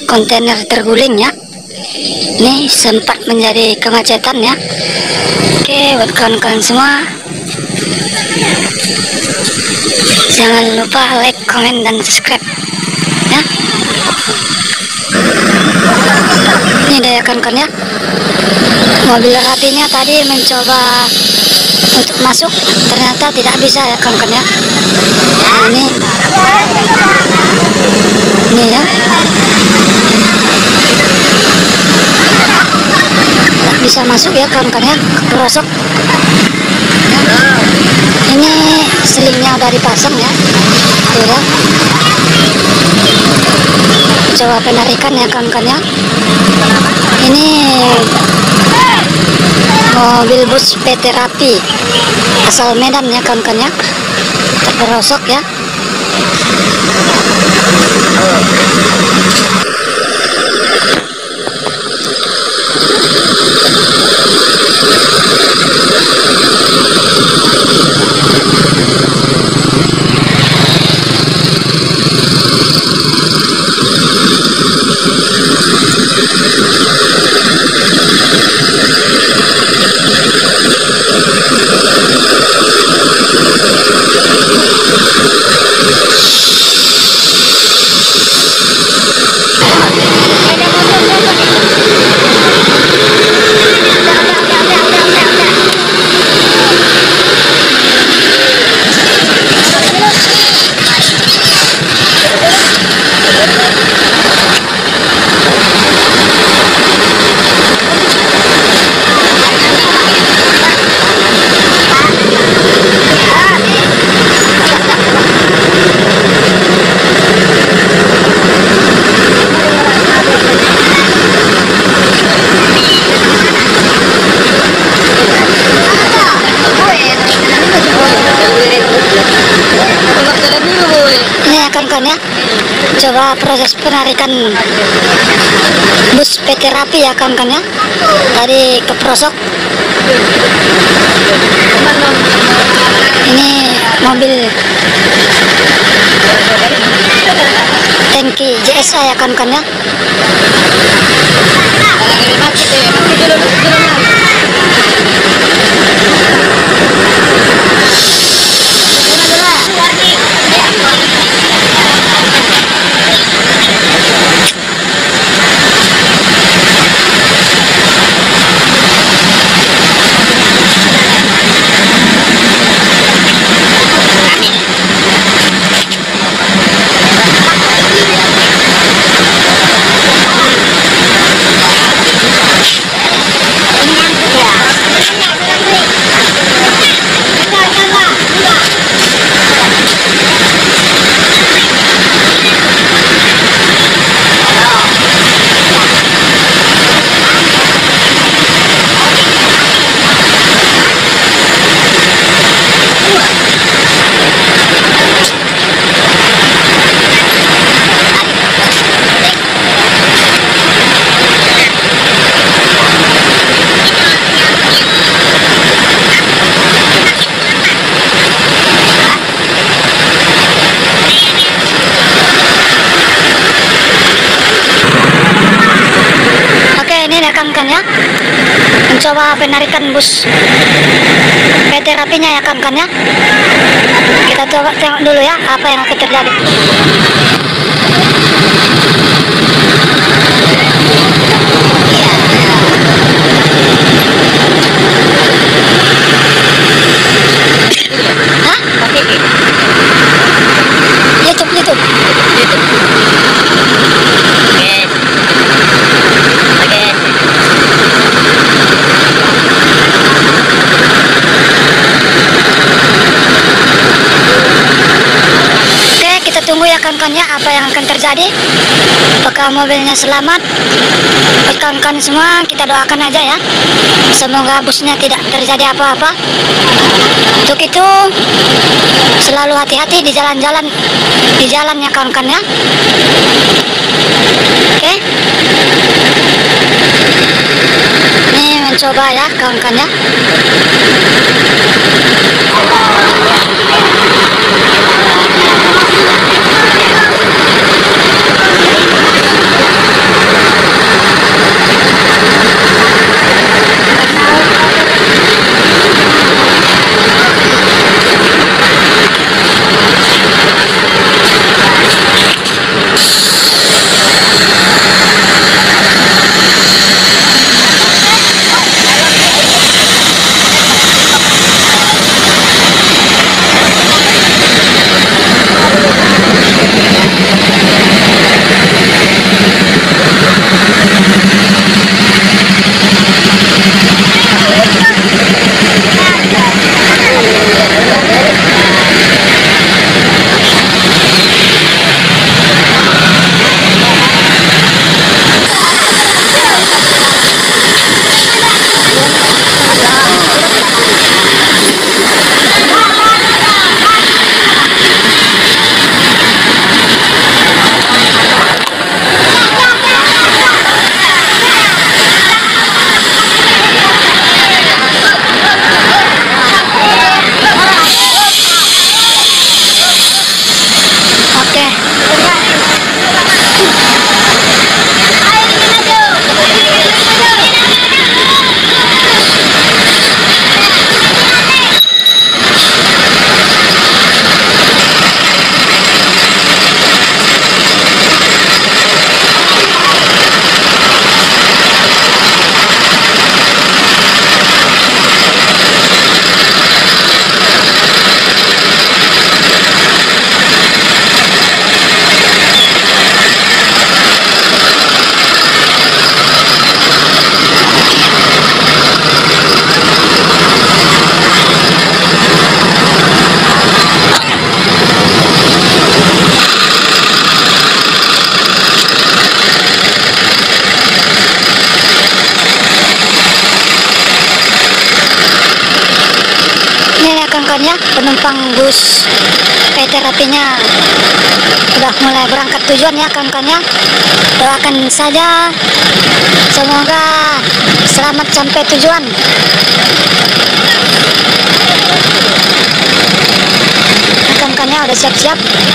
kontainer terguling ya. Ini sempat menjadi kemacetan ya. Oke, buat kawan-kawan semua, jangan lupa like, komen, dan subscribe ya. Ini dia ya kawan-kawan ya, mobil rapinya tadi mencoba untuk masuk, ternyata tidak bisa ya kawan-kawan ya. Nah, ini ya, tidak bisa masuk ya kawan-kawan ya, ke pelosok ya. Ini selingnya udah dipasang ya, tuh ya. Coba penarikan ya kawan-kawan ya. Ini mobil bus PT Rapi asal Medan ya kawan-kawan ya, terperosok ya. Ya, coba proses penarikan bus PT Rapi ya kawan-kawan ya, tadi ke pelosok. Ini mobil tangki JSA ya kawan-kawan ya. Ya, mencoba penarikan bus PT Rapinya ya kawan-kawan ya. Kita coba tengok dulu ya apa yang akan terjadi. Hah? YouTube. Tunggu ya kawan-kawan ya, apa yang akan terjadi. Apakah mobilnya selamat? Kawan-kawan semua, kita doakan aja ya, semoga busnya tidak terjadi apa-apa. Untuk itu selalu hati-hati di jalan ya kawan-kawan ya. Oke, ini mencoba ya kawan-kawan ya. kawan-kawan ya, penumpang bus PT Rapinya sudah mulai berangkat tujuan ya kawan-kawan ya. Doakan saja semoga selamat sampai tujuan. Kawan-kawannya udah siap-siap.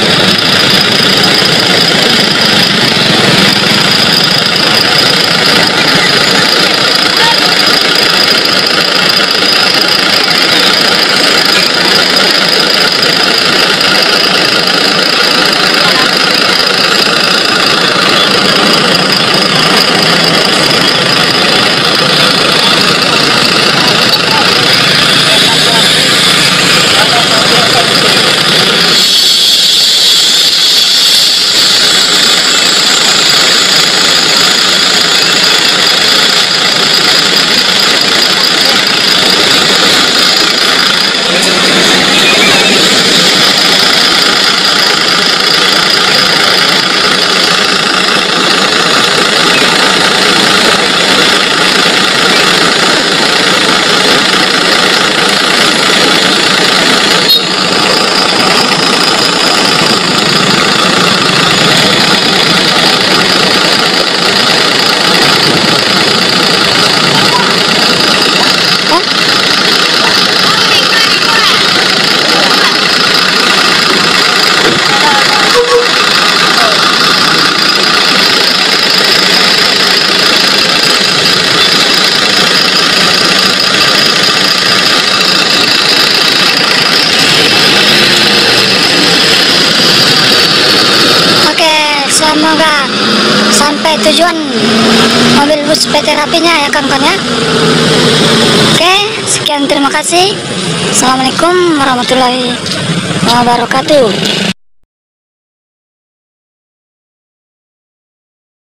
Semoga sampai tujuan mobil bus PT Rapinya ya kawan-kawan ya. Oke, sekian, terima kasih. Assalamualaikum warahmatullahi wabarakatuh.